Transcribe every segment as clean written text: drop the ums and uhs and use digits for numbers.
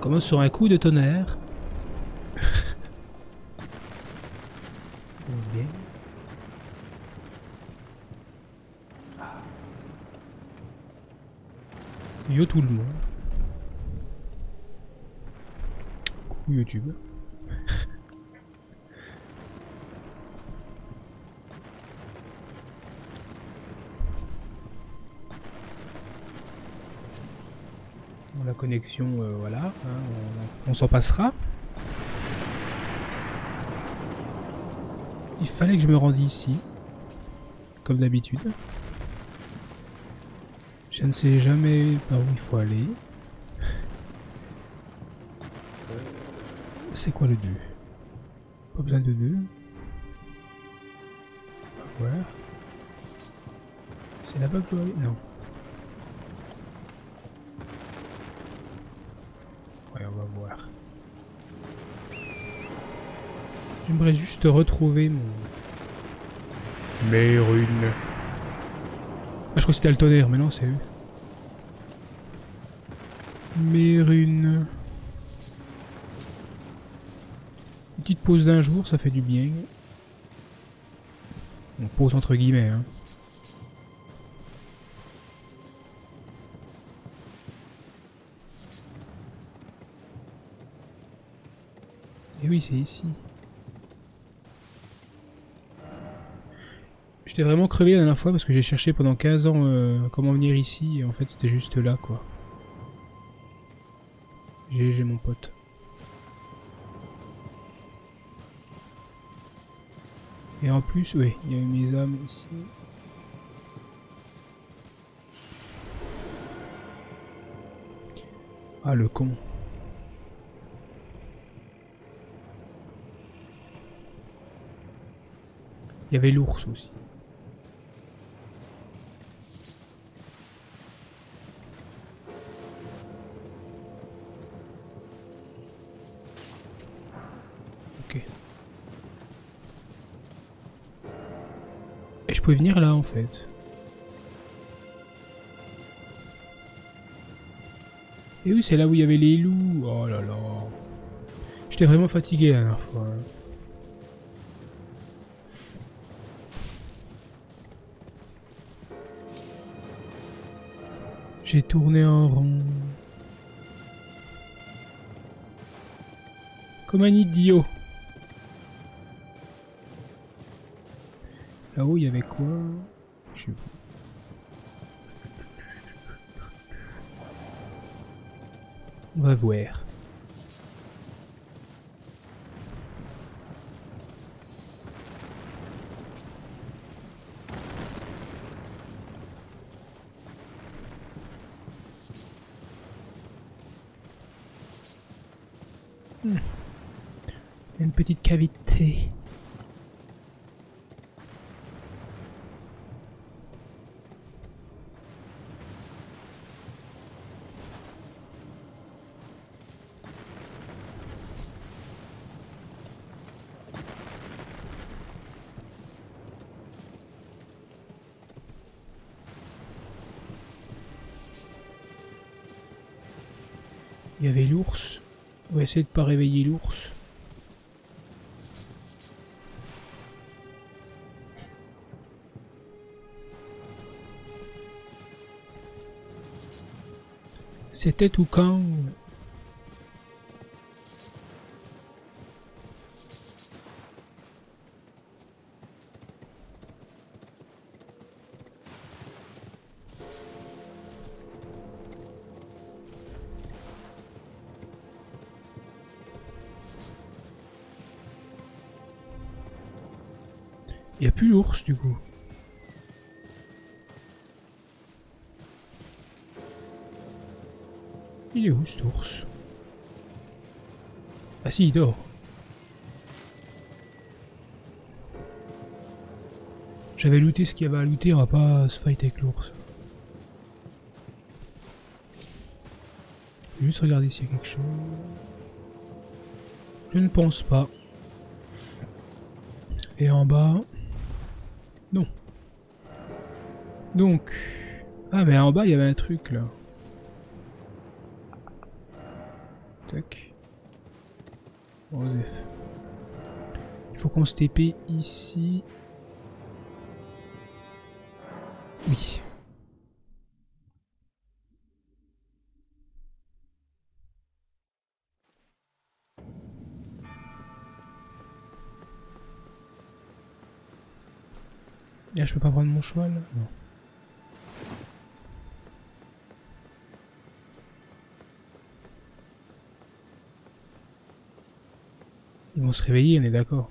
Commence sur un coup de tonnerre. Bien. Yo tout le monde. Coucou YouTube. La connexion, voilà, hein, on s'en passera. Il fallait que je me rende ici, comme d'habitude. Je ne sais jamais par où il faut aller. C'est quoi le 2? Pas besoin de 2. Voilà. C'est là-bas que je dois aller? Non. Ouais, on va voir. J'aimerais juste retrouver mon... Mes runes. Ah, je crois que c'était le tonnerre, mais non, c'est eux. Mes runes. Petite pause d'un jour, ça fait du bien. On pause entre guillemets, hein. Et oui, c'est ici. J'étais vraiment crevé la dernière fois parce que j'ai cherché pendant 15 ans comment venir ici et en fait c'était juste là quoi. GG mon pote. Et en plus, oui, il y a mes âmes ici. Ah le con. Il y avait l'ours aussi. Ok. Et je pouvais venir là en fait. Et oui, c'est là où il y avait les loups. Oh là là. J'étais vraiment fatigué la dernière fois. J'ai tourné en rond. Comme un idiot. Là-haut, il y avait quoi? Je sais pas. On va voir. Une petite cavité. Il y avait l'ours. On va essayer de pas réveiller l'ours. C'était tout quand? Il n'y a plus l'ours du coup. Il est où cet ours? Ah si, il dort. J'avais looté ce qu'il y avait à looter, on va pas se fight avec l'ours. Je vais juste regarder s'il y a quelque chose. Je ne pense pas. Et en bas... Non. Donc... Ah mais en bas il y avait un truc là. Tac. Osef. Il faut qu'on se TP ici. Oui. Là, je peux pas prendre mon cheval? Non. Ils vont se réveiller, on est d'accord.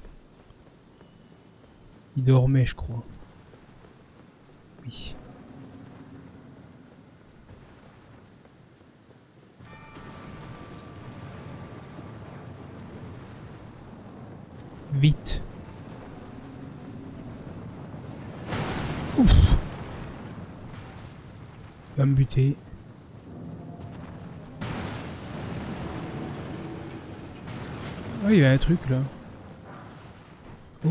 Ils dormaient, je crois. Oui. Vite. Ouf. Il va me buter. Oh, il y a un truc là. Oh.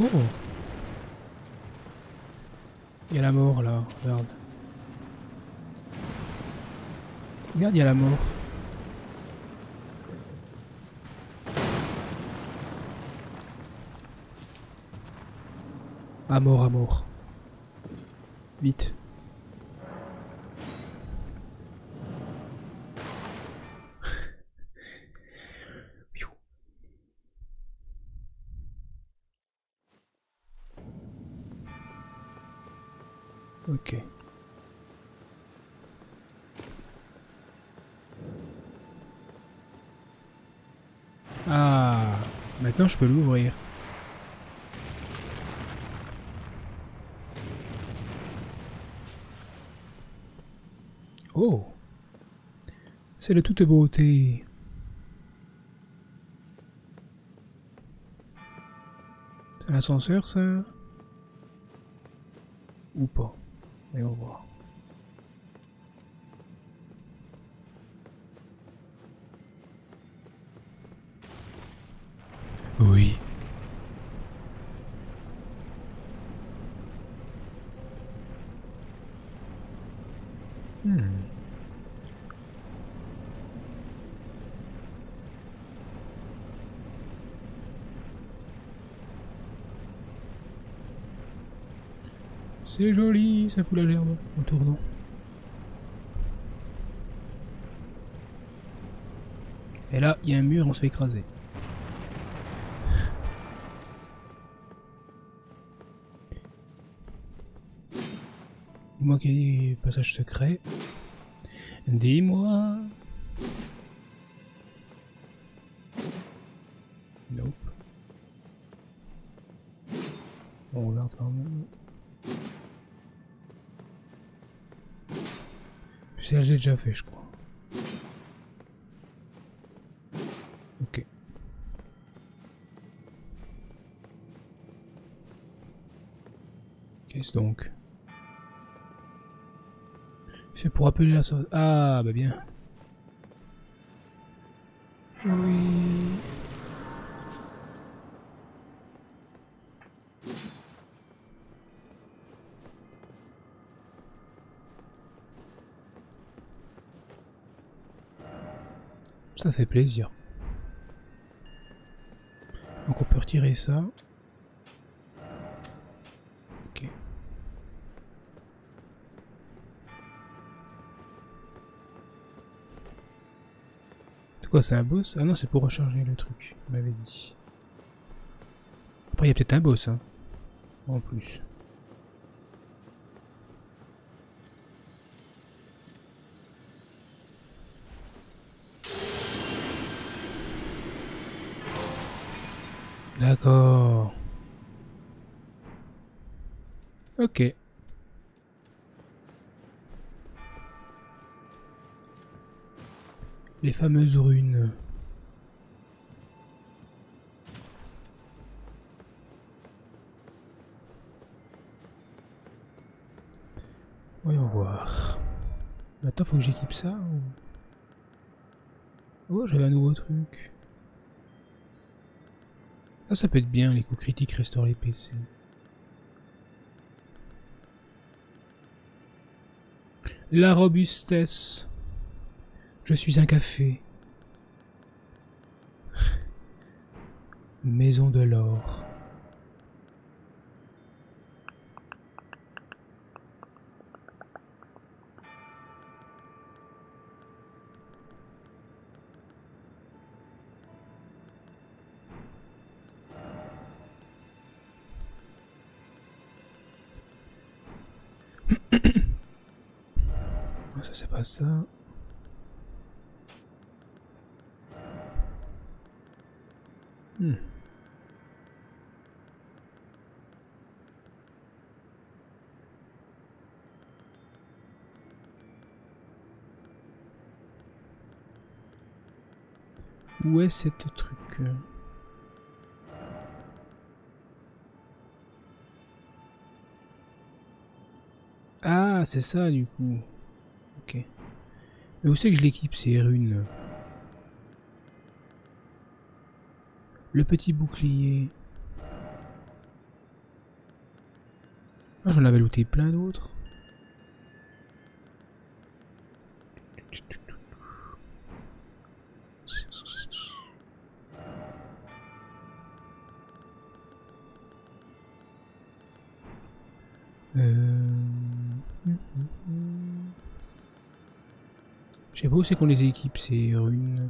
Il y a la mort là, regarde. Regarde, il y a la mort. À mort, à mort. Vite. Ok. Ah, maintenant je peux l'ouvrir. Oh, c'est de toute beauté. C'est l'ascenseur, ça? Ou pas? Allez, on va voir. Oui. C'est joli, ça fout la gerbe en tournant. Et là, il y a un mur, on se fait écraser. Dis-moi qu'il y a des passages secrets. Dis-moi. Nope. On regarde quand même. Ça, j'ai déjà fait, je crois. Ok. Qu'est-ce donc? C'est pour appeler la sauce. Ah, bah bien. Oui. Ça fait plaisir. Donc on peut retirer ça. Ok. C'est quoi, c'est un boss? Ah non, c'est pour recharger le truc, on m'avait dit. Après, il y a peut-être un boss, hein. En plus. D'accord. Ok. Les fameuses runes. Voyons voir. Maintenant, faut que j'équipe ça ou... Oh, j'avais un nouveau truc. Ça peut être bien, les coups critiques restaurent les PC. La robustesse. Je suis un café. Maison de l'or. Ça c'est pas ça. Où est cette truc? Ah, c'est ça du coup. Ok. Mais où c'est que je l'équipe ces runes? Le petit bouclier. Ah, j'en avais looté plein d'autres. Je sais pas où c'est qu'on les équipe ces runes.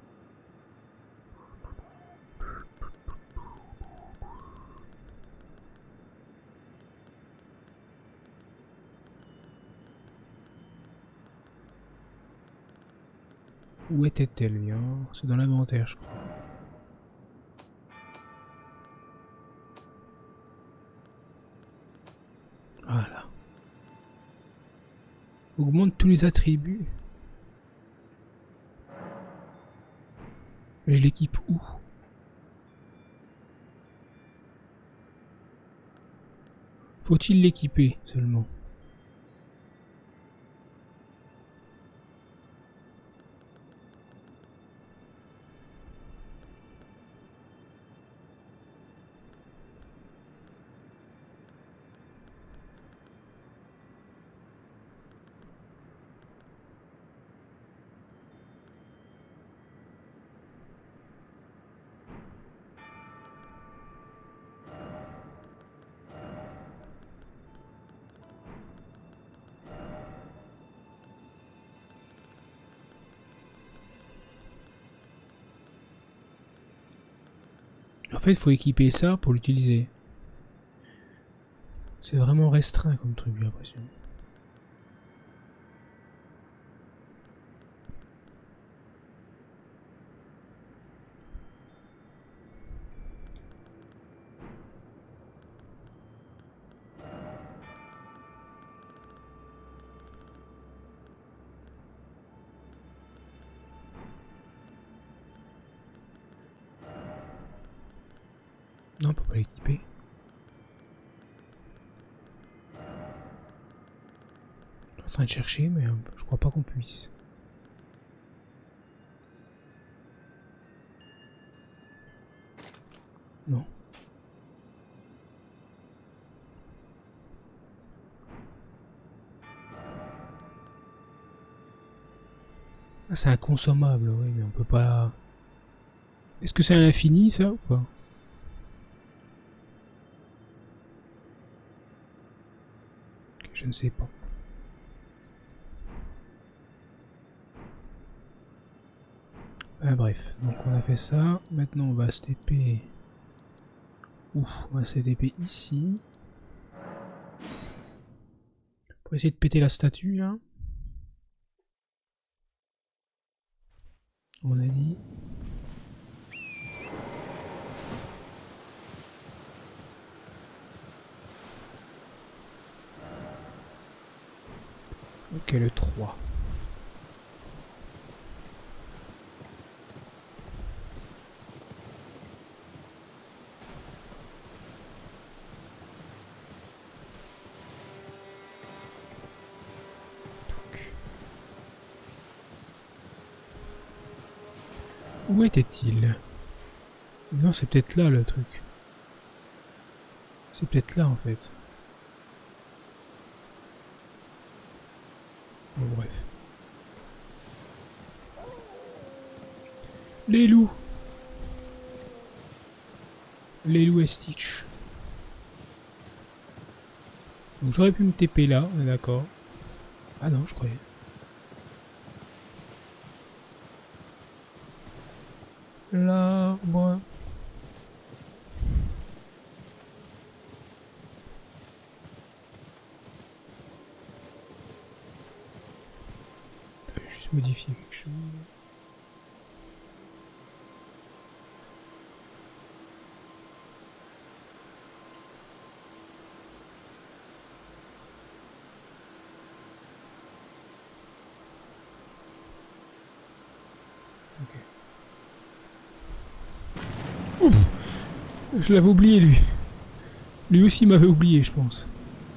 Où était-elle bien? C'est dans l'inventaire, je crois. Voilà. Augmente tous les attributs. Mais je l'équipe où? Faut-il l'équiper seulement? En fait, il faut équiper ça pour l'utiliser. C'est vraiment restreint comme truc, j'ai l'impression. Non, on peut pas l'équiper. Je suis en train de chercher, mais je crois pas qu'on puisse. Non. Ah, c'est inconsommable, oui, mais on peut pas... Est-ce que c'est à l'infini, ça, ou pas? Okay, je ne sais pas. Ah, bref, donc on a fait ça. Maintenant, on va se TP... Ouf, on va se TP ici. Pour essayer de péter la statue, là. On a dit... Ok, le 3. Où était-il? Non, c'est peut-être là le truc. C'est peut-être là en fait. Bon, bref. Les loups! les loups à Stitch. Donc j'aurais pu me TP là, on est d'accord. Ah non, je croyais. L'arbre. Je vais juste modifier quelque chose. Ouf, je l'avais oublié lui. Lui aussi m'avait oublié, je pense.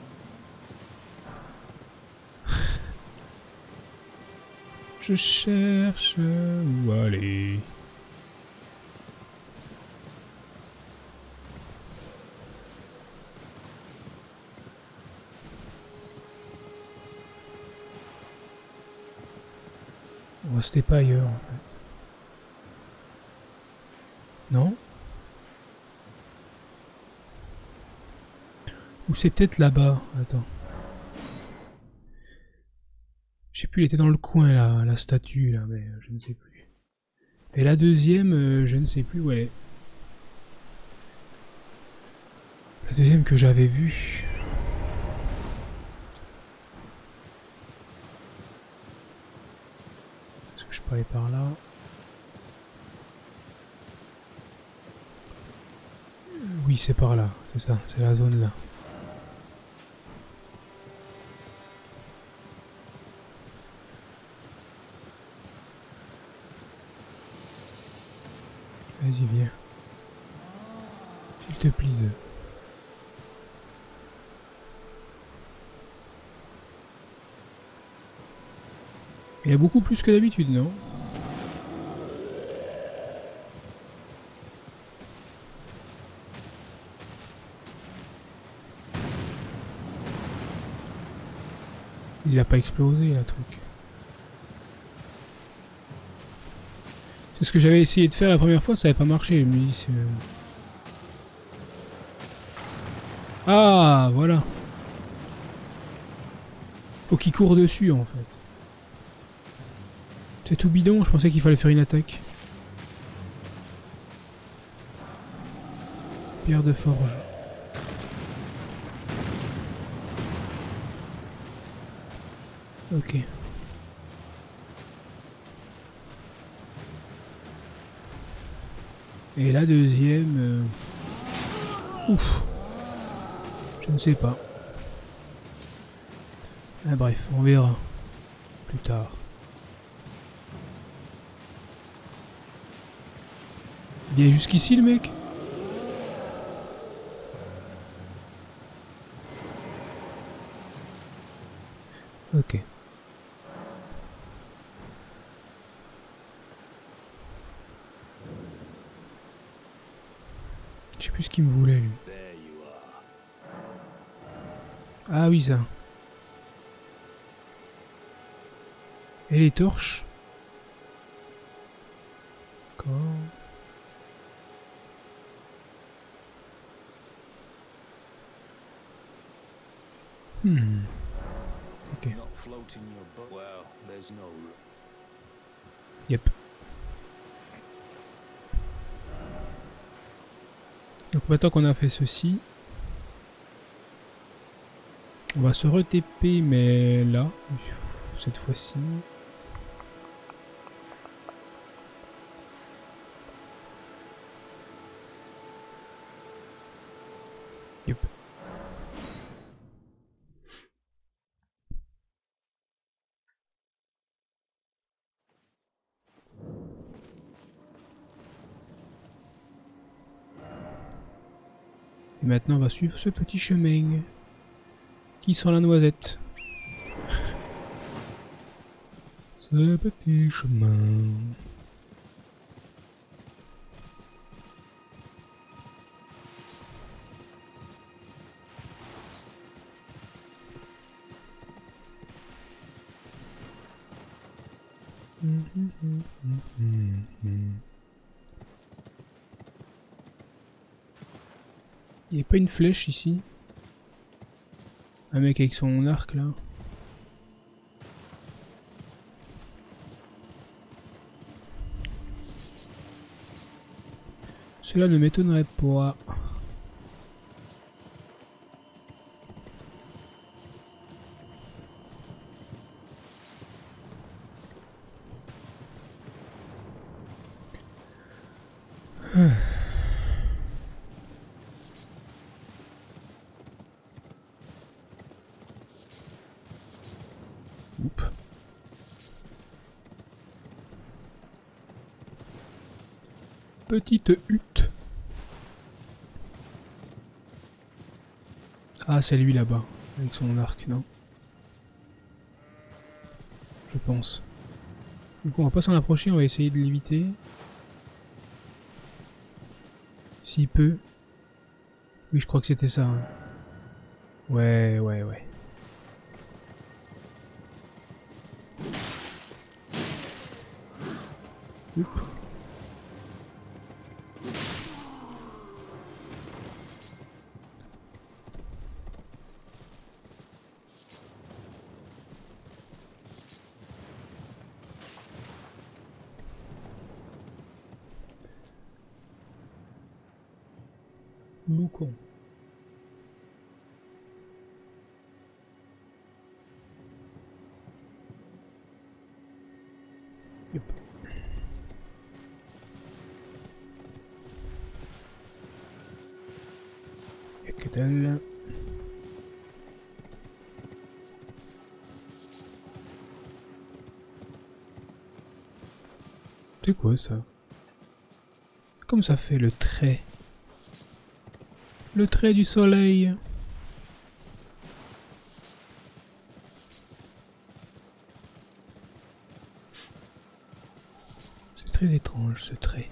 Je cherche où aller. Oh, c'était pas ailleurs en fait. Non? Ou c'est peut-être là-bas. Attends. Je sais plus, il était dans le coin là, la statue là, mais je ne sais plus. Et la deuxième, je ne sais plus où elle est. La deuxième que j'avais vue. Est-ce que je peux aller par là? Oui, c'est par là, c'est ça, c'est la zone là. Vas-y, viens. S'il te plaise. Il y a beaucoup plus que d'habitude, non? Il a pas explosé, la truc. C'est ce que j'avais essayé de faire la première fois, ça n'avait pas marché. Je me dis, ah, voilà. Faut qu'il court dessus, en fait. C'est tout bidon, je pensais qu'il fallait faire une attaque. Pierre de forge. Ok. Et la deuxième... Ouf. Je ne sais pas. Ah, bref, on verra. Plus tard. Il est jusqu'ici le mec? Ok. Je sais plus ce qu'il me voulait lui. Ah oui ça. Et les torches? D'accord. Ok. Yep. Donc maintenant qu'on a fait ceci, on va se re-TP mais là, cette fois-ci. Yep. Et maintenant on va suivre ce petit chemin qui sent la noisette. Ce petit chemin. Il n'y a pas une flèche ici? Un mec avec son arc là. Cela ne m'étonnerait pas. Oups. Petite hutte. Ah, c'est lui là-bas, avec son arc, non? Je pense. Du coup, on va pas s'en approcher, on va essayer de l'éviter. S'il peut. Oui, je crois que c'était ça. Hein. Ouais. Oups. Moucon. Yep. Y'a que dalle. C'est quoi ça? Comme ça fait le trait? Le trait du soleil. C'est très étrange ce trait.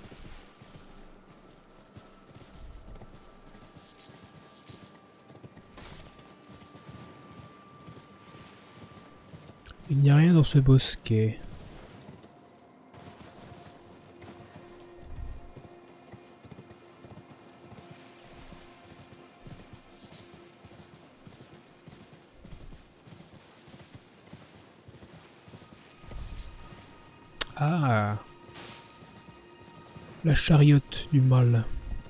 Il n'y a rien dans ce bosquet. Ah, la chariote du mal.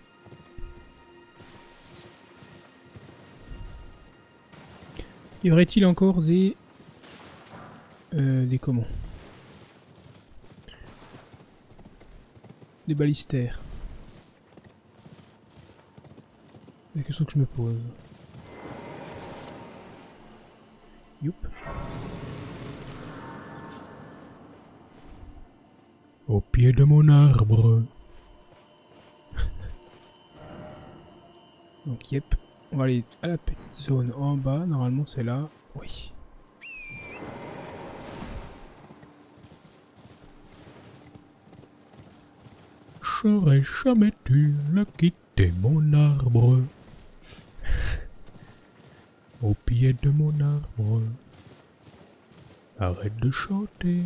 Y aurait-il encore des comment? Des balistères. C'est la question que je me pose. Youp. Au pied de mon arbre. Donc yep. On va aller à la petite zone en bas. Normalement c'est là. Oui. J'aurais jamais dû le quitter mon arbre. Au pied de mon arbre. Arrête de chanter.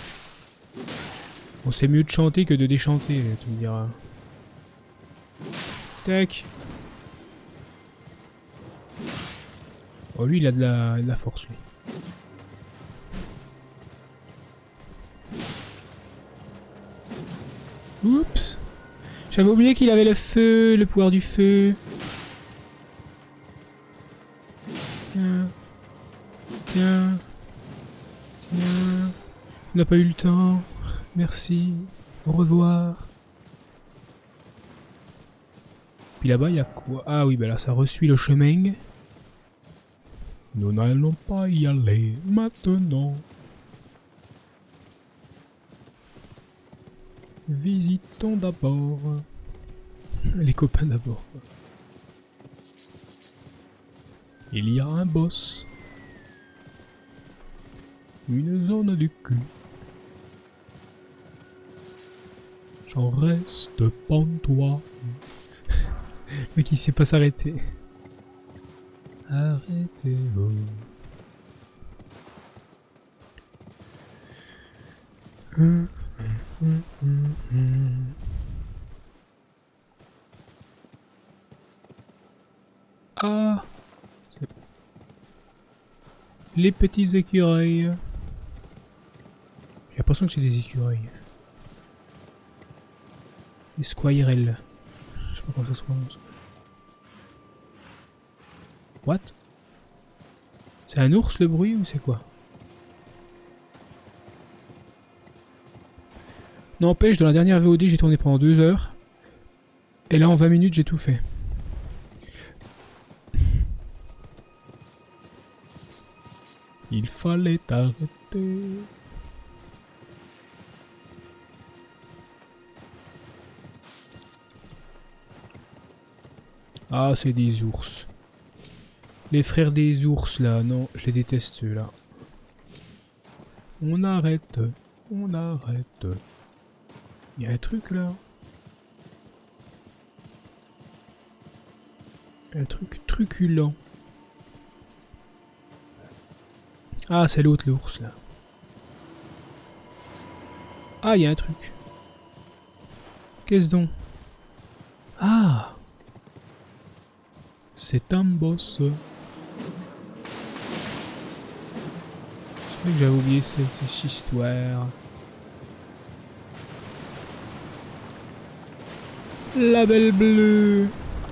Bon, c'est mieux de chanter que de déchanter, tu me diras. Tac. Oh, lui, il a de la force, lui. Oups. J'avais oublié qu'il avait le feu, le pouvoir du feu. Tiens. Tiens. Tiens. On n'a pas eu le temps. Merci. Au revoir. Puis là-bas, il y a quoi? Ah oui, bah là, ça resuit le chemin. Nous n'allons pas y aller maintenant. Visitons d'abord. Les copains d'abord. Il y a un boss. Une zone du cul. J'en reste pantois. Mais qui sait pas s'arrêter. Arrêtez-vous. Ah, les petits écureuils. J'ai l'impression que c'est des écureuils. Les squirrels. Je sais pas comment ça se prononce. What? C'est un ours le bruit ou c'est quoi? N'empêche, dans la dernière VOD, j'ai tourné pendant 2 heures. Et là, en 20 minutes, j'ai tout fait. Il fallait arrêter. Ah, c'est des ours. Les frères des ours, là. Non, je les déteste, ceux-là. On arrête. On arrête. Il y a un truc, là. Un truc truculent. Ah, c'est l'autre, l'ours, là. Ah, il y a un truc. Qu'est-ce donc? Ah! C'est un boss. Je sais que j'avais oublié cette histoire. La belle bleue.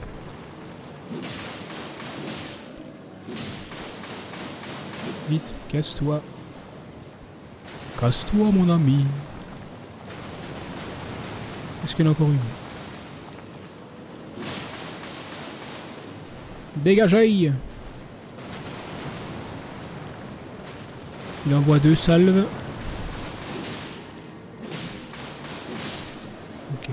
Vite, casse-toi. Casse-toi, mon ami. Est-ce qu'il y en a encore une? Dégagez! Il envoie 2 salves. Ok.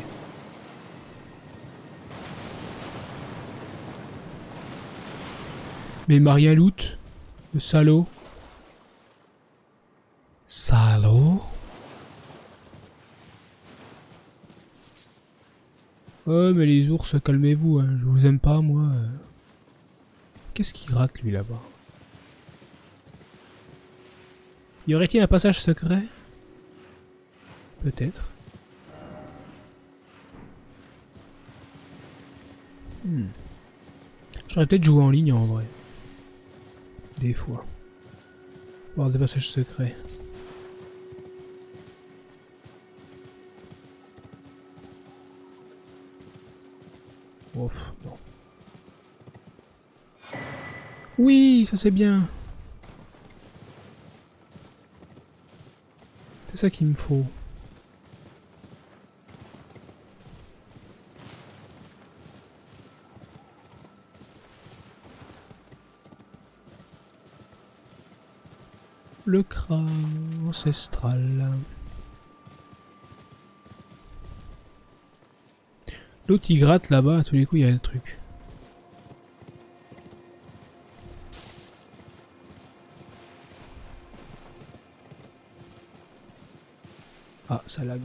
Mais Maria loot, le salaud. Salaud? Oh mais les ours, calmez-vous, hein. Je vous aime pas moi. Qu'est-ce qu'il gratte lui là-bas? Y aurait-il un passage secret? Peut-être. J'aurais peut-être joué en ligne en vrai. Des fois. Voir des passages secrets. Oh, non. Oui, ça c'est bien. C'est ça qu'il me faut. Le crâne ancestral. L'autre il gratte là-bas, à tous les coups il y a un truc. Ah, ça lag.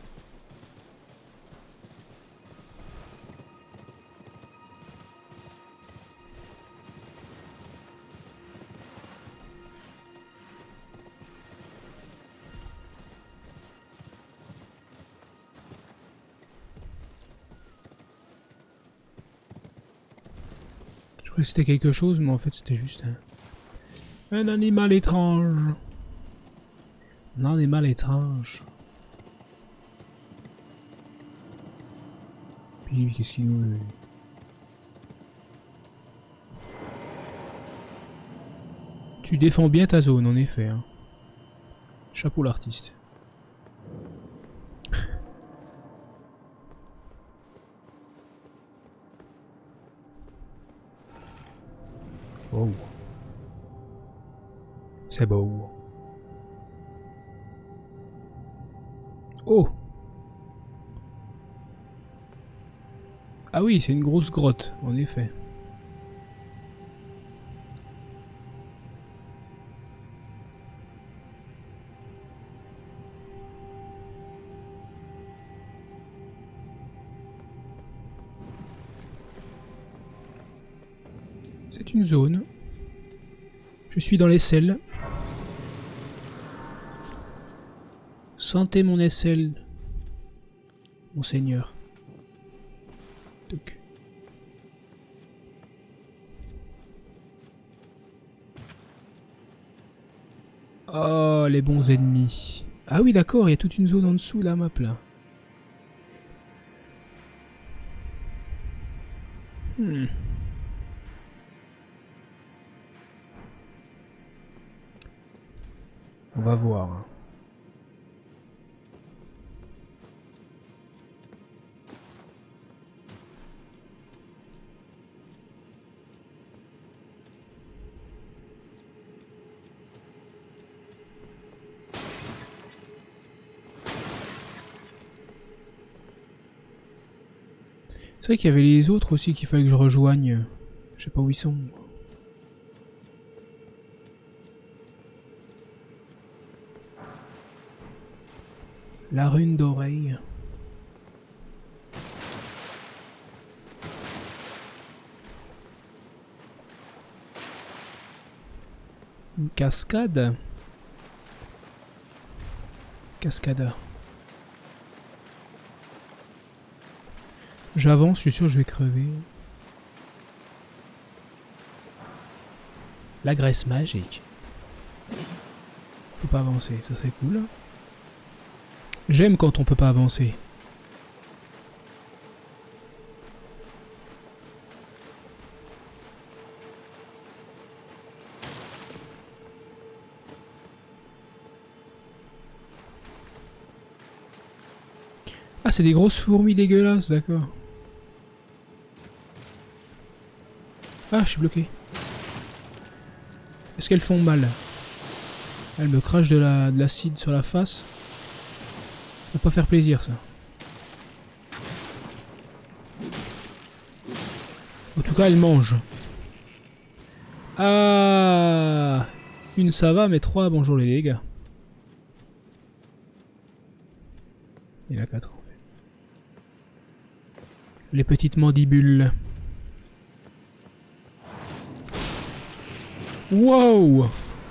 Je croyais que c'était quelque chose, mais en fait c'était juste un animal étrange. Un animal étrange. Puis qu'est-ce qu'il nous... Tu défends bien ta zone, en effet. Hein. Chapeau l'artiste. Oh. C'est beau. Oh. Ah oui, c'est une grosse grotte, en effet. C'est une zone. Je suis dans l'aisselle. Sentez mon aisselle, monseigneur. Donc. Oh, les bons ennemis. Ah oui, d'accord, il y a toute une zone en dessous de la map, là. Hmm. On va voir. C'est vrai qu'il y avait les autres aussi qu'il fallait que je rejoigne. Je sais pas où ils sont. La rune d'oreille. Une cascade. Cascada. J'avance, je suis sûr que je vais crever. La graisse magique. Faut pas avancer, ça c'est cool. J'aime quand on peut pas avancer. Ah, c'est des grosses fourmis dégueulasses, d'accord. Ah, je suis bloqué. Est-ce qu'elles font mal? Elles me crachent de l'acide sur la face. Ça va pas faire plaisir, ça. En tout cas, elles mangent. Ah, une ça va, mais trois, bonjour les dégâts. Il y en a 4 en fait. Les petites mandibules. Wow!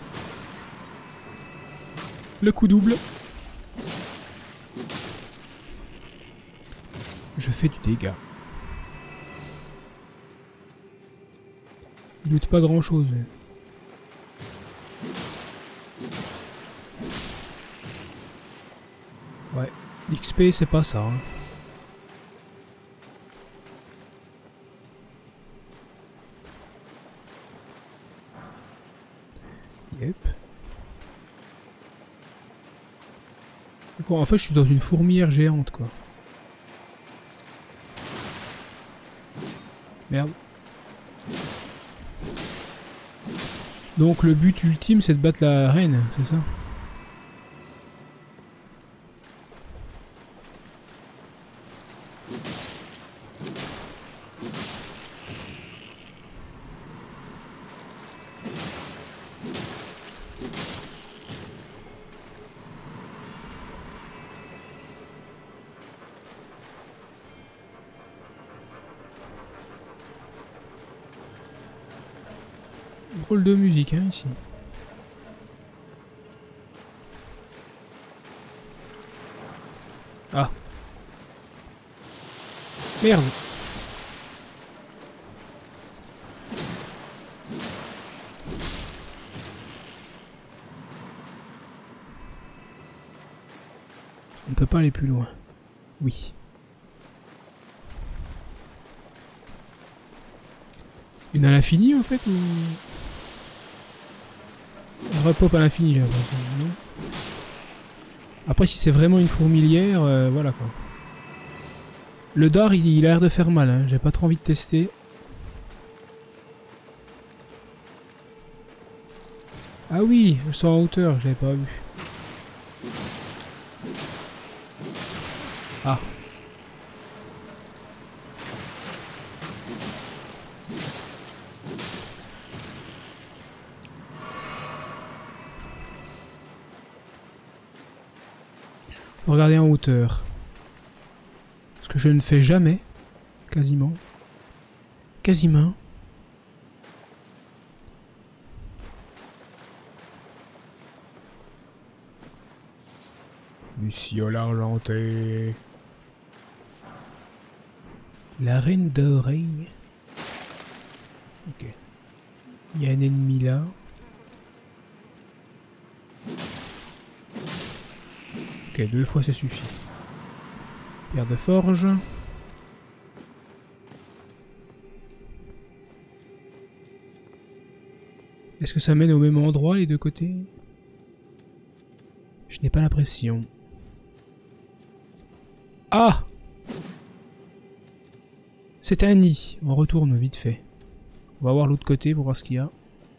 Le coup double. Je fais du dégât. Il loot pas grand chose. Ouais. L'XP c'est pas ça. Hein. Yep. En fait je suis dans une fourmilière géante quoi. Merde. Donc le but ultime c'est de battre la reine, c'est ça? Drôle de musique hein ici. Ah. Merde. On ne peut pas aller plus loin. Oui. Une à l'infini en fait ou... On repop à l'infini là. Après si c'est vraiment une fourmilière, voilà quoi. Le dard il a l'air de faire mal, hein. J'ai pas trop envie de tester. Ah oui, je sens en hauteur, je l'avais pas vu. Ah. Faut regarder en hauteur. Ce que je ne fais jamais. Quasiment. Quasiment. Mission l'argenté. La reine d'oreille. Ok. Il y a un ennemi là. Ok, 2 fois ça suffit. Pierre de forge. Est-ce que ça mène au même endroit les deux côtés? Je n'ai pas l'impression. Ah! C'est un nid. On retourne vite fait. On va voir l'autre côté pour voir ce qu'il y a.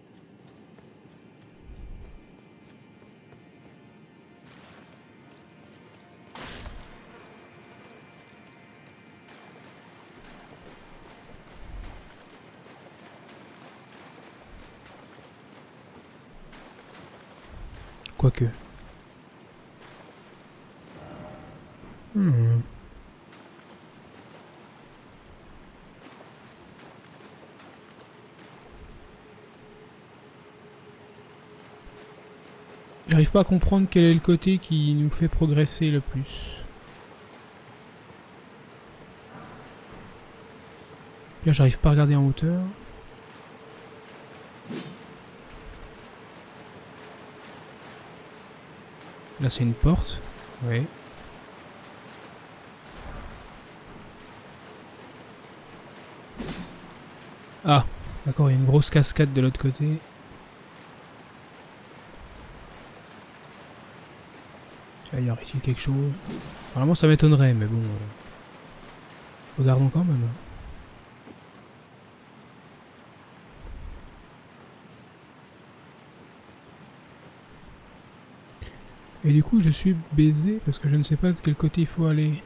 Quoique. J'arrive pas à comprendre quel est le côté qui nous fait progresser le plus. Là, j'arrive pas à regarder en hauteur. Là, c'est une porte. Oui. Ah, d'accord, il y a une grosse cascade de l'autre côté. Il y aurait-il quelque chose? Normalement, ça m'étonnerait, mais bon. Regardons quand même. Et du coup, je suis baisé parce que je ne sais pas de quel côté il faut aller.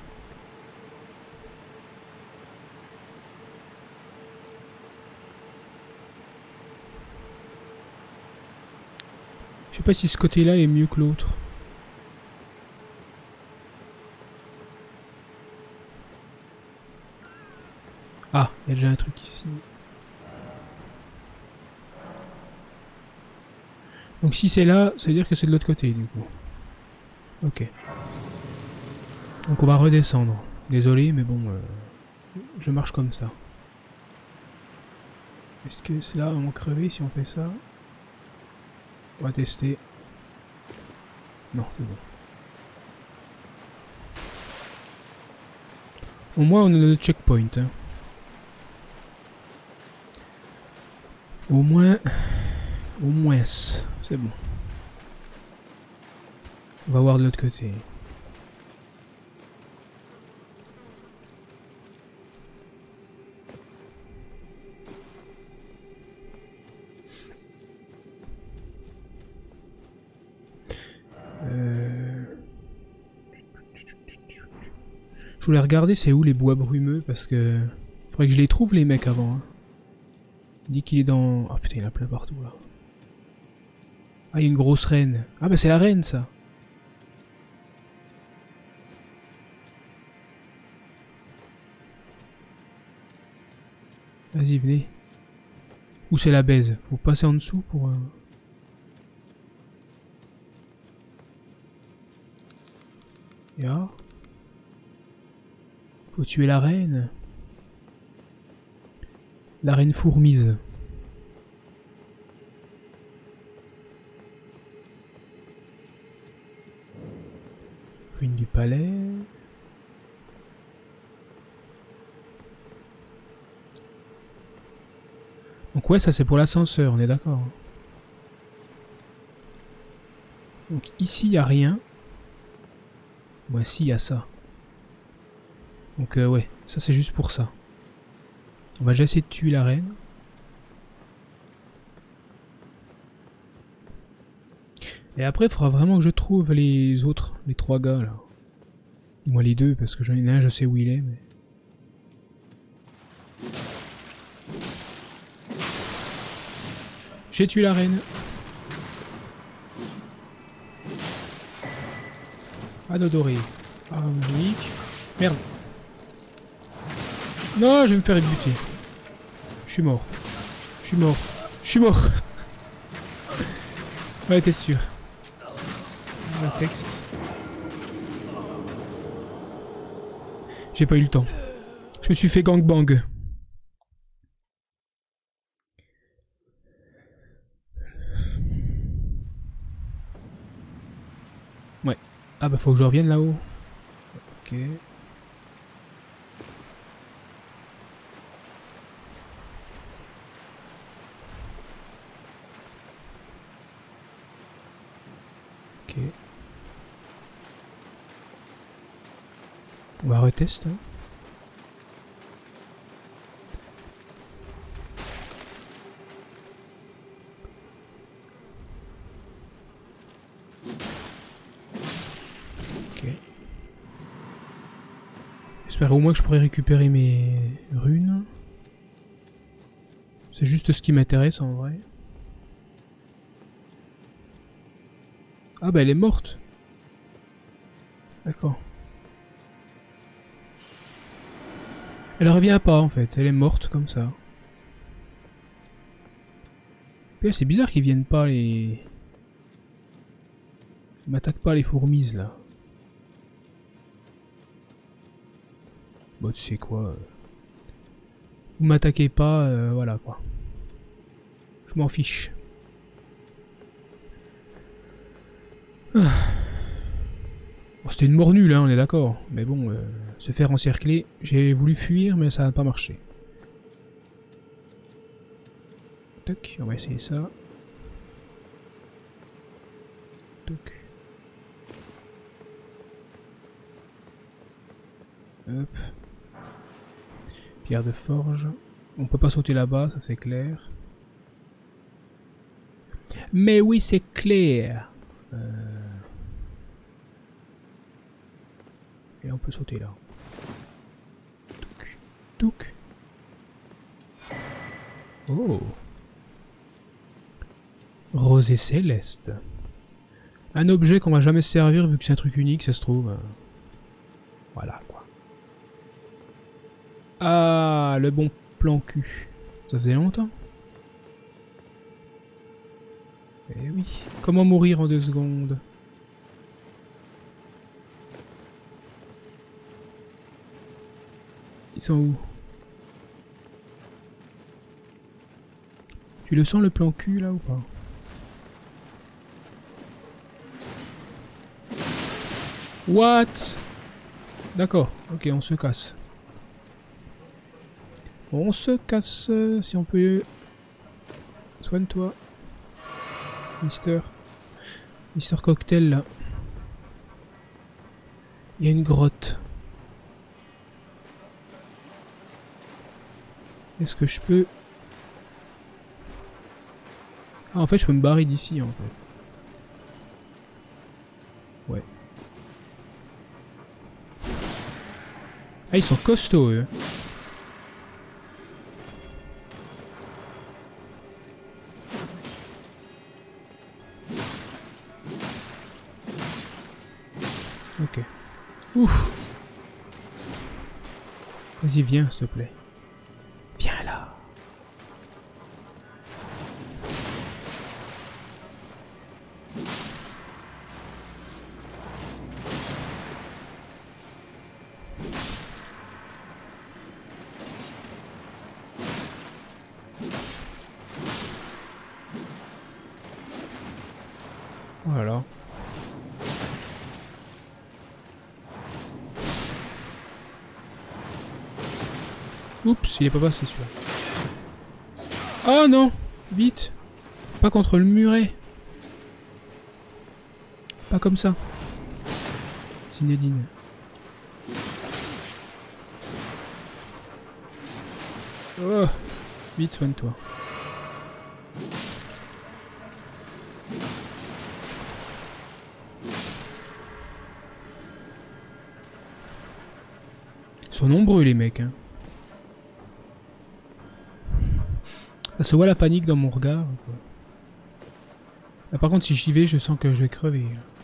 Je sais pas si ce côté-là est mieux que l'autre. Ah, il y a déjà un truc ici. Donc si c'est là, ça veut dire que c'est de l'autre côté, du coup. Ok. Donc on va redescendre. Désolé, mais bon, je marche comme ça. Est-ce que c'est là, on va crever si on fait ça? On va tester. Non, c'est bon. Au moins, on a le checkpoint. Hein. Au moins, c'est bon. On va voir de l'autre côté. Je voulais regarder c'est où les bois brumeux parce que faudrait que je les trouve les mecs avant. Hein. Il dit qu'il est dans... Ah putain il y en a plein partout là. Ah il y a une grosse reine. Ah bah c'est la reine ça. Vas-y venez. Où c'est la baise? Faut passer en dessous pour... Ya. Faut tuer la reine. La reine fourmise. Ruine du palais. Donc ouais, ça c'est pour l'ascenseur, on est d'accord. Donc ici, il n'y a rien. Ouais, si, il y a ça. Donc ouais, ça c'est juste pour ça. On va déjà essayer de tuer la reine. Et après, il faudra vraiment que je trouve les autres, les 3 gars là. Moi les 2, parce que j'en ai un, je sais où il est, mais... J'ai tué la reine. Anneau doré. Ah, magique. Merde. Non, je vais me faire buter. Je suis mort. Je suis mort. Je suis mort. Ouais, t'es sûr. Un texte. J'ai pas eu le temps. Je me suis fait gangbang. Ouais. Ah bah faut que je revienne là-haut. Ok. Ok. On va retester. Hein. Ok. J'espère au moins que je pourrai récupérer mes runes. C'est juste ce qui m'intéresse en vrai. Ah bah elle est morte. D'accord. Elle revient pas en fait, elle est morte comme ça. Puis c'est bizarre qu'ils viennent pas les... Ils m'attaquent pas les fourmis là. Bon tu sais quoi. Vous m'attaquez pas, voilà quoi. Je m'en fiche. Ah. Bon, c'était une mort nulle, hein, on est d'accord. Mais bon, se faire encercler, j'ai voulu fuir, mais ça n'a pas marché. Toc, on va essayer ça. Toc. Hop. Pierre de forge. On peut pas sauter là-bas, ça c'est clair. Mais oui, c'est clair. Et on peut sauter là. Touc. Touc. Oh. Rosée céleste. Un objet qu'on va jamais se servir vu que c'est un truc unique, ça se trouve. Voilà quoi. Ah, le bon plan cul. Ça faisait longtemps. Eh oui. Comment mourir en 2 secondes? Ils sont où? Tu le sens le plan cul là ou pas? What? D'accord, ok, on se casse. On se casse, si on peut... Soigne-toi. Mister Cocktail là. Il y a une grotte. Est-ce que je peux... Ah en fait je peux me barrer d'ici en fait. Ouais. Ah ils sont costauds eux. Ok. Ouf. Vas-y viens s'il te plaît. Viens là. Voilà. Oups, il est pas passé celui-là. Oh non! Vite! Pas contre le muret! Pas comme ça. Zinedine. Oh! Vite, soigne-toi. Ils sont nombreux les mecs, hein. Ça se voit la panique dans mon regard. Quoi. Là, par contre, si j'y vais, je sens que je vais crever. Là.